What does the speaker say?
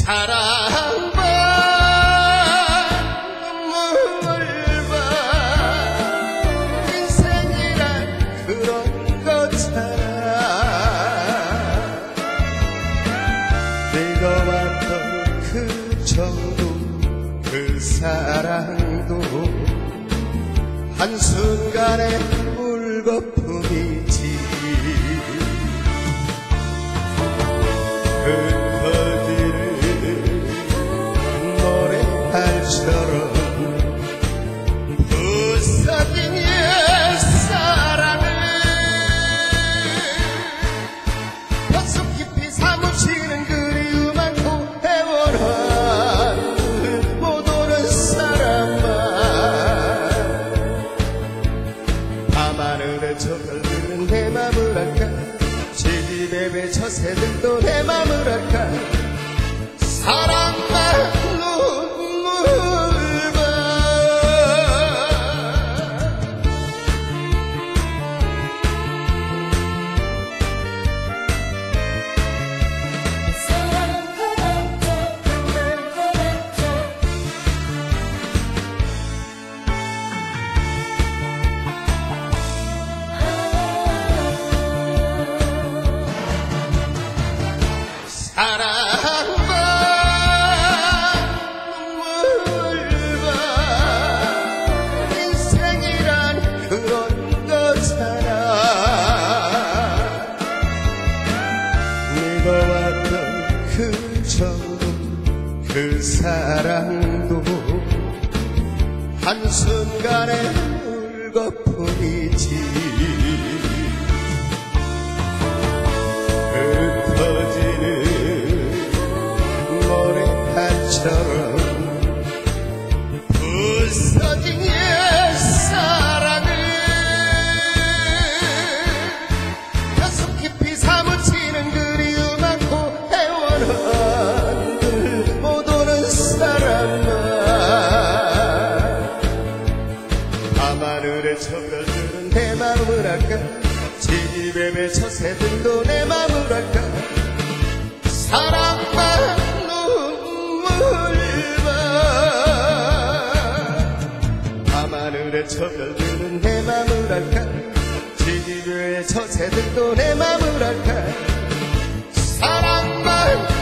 사랑과 눈물과 인생이란 그런 거잖아. 늙어왔던 그 정도 그 사랑도 한순간에 물거품이지. 흩어지는 노래할처럼 부서진 옛사랑을 뼛속 깊이 사무치는 그리움 않고 애원한 못 오는 사람만 밤하늘에 저 별들은 내 맘을 알까. 지지배 저 새들도 내 맘을 알까. 사랑과 눈물과 사랑과 눈물과 인생이란 그런 거잖아. 늙어왔던 그 정도 그 사랑도 한순간에 물거품이지. 흩어지는 노래할처럼 부서진 옛사랑을 뼛속 깊이 사무치는 그리움 않고 애원한 못 오는 사람만 밤하늘에 저 별들은 내 맘을 알까. 지지배배 저 새들도 내 맘을 알까. 사랑과 눈물과 밤하늘에 저 별들은 내 맘을 알까. 지지배의 저 새들도 내 맘을 알까. 사랑과